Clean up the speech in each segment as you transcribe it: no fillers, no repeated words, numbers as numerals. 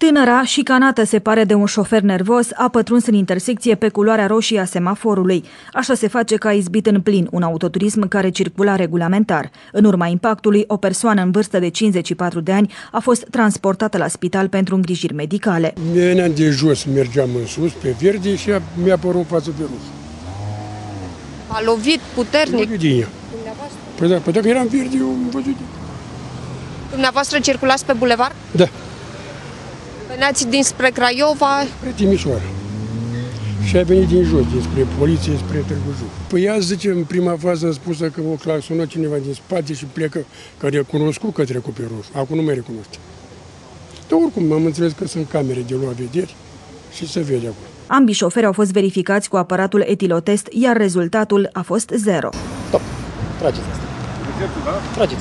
Tânăra, șicanată se pare de un șofer nervos, a pătruns în intersecție pe culoarea roșie a semaforului. Așa se face că a izbit în plin un autoturism care circula regulamentar. În urma impactului, o persoană în vârstă de 54 de ani a fost transportată la spital pentru îngrijiri medicale. Veneam de jos, mergeam în sus, pe verde și mi-a apărut în față de roșu. A lovit puternic? Păi da, dacă eram verde, eu am văzut. Dumneavoastră circulați pe bulevard? Da. Veneați dinspre Craiova? Spre Timișoara. Și a venit din jos, dinspre poliție, spre Târgu Jiu. Păi azi, zice, în prima fază am spus că o claxonă cineva din spate și plecă, că recunoscut că trecut pe roșu. Acum nu mai recunoaște. Dar oricum, am înțeles că sunt camere de luat vederi și se vede acum. Ambii șoferi au fost verificați cu aparatul etilotest, iar rezultatul a fost 0. Stop. Trageți asta. Trageți.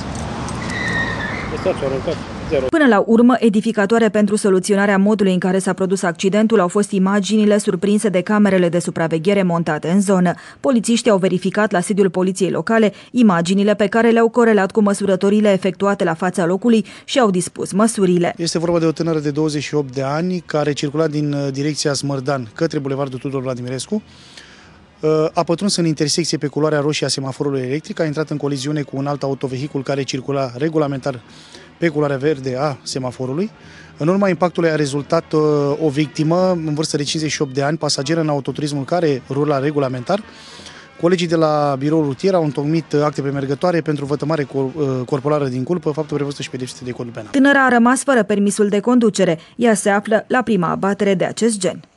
Până la urmă, edificatoare pentru soluționarea modului în care s-a produs accidentul au fost imaginile surprinse de camerele de supraveghere montate în zonă. Polițiștii au verificat la sediul poliției locale imaginile pe care le-au corelat cu măsurătorile efectuate la fața locului și au dispus măsurile. Este vorba de o tânără de 28 de ani care circula din direcția Smărdan către Bulevardul Tudor Vladimirescu. A pătruns în intersecție pe culoarea roșie a semaforului electric, a intrat în coliziune cu un alt autovehicul care circula regulamentar pe culoarea verde a semaforului. În urma impactului a rezultat o victimă în vârstă de 58 de ani, pasageră în autoturismul care rula regulamentar. Colegii de la biroul rutier au întocmit acte premergătoare pentru vătămare corporală din culpă, faptul prevăzut și pedepsit de codul penal. Tânăra a rămas fără permisul de conducere. Ea se află la prima abatere de acest gen.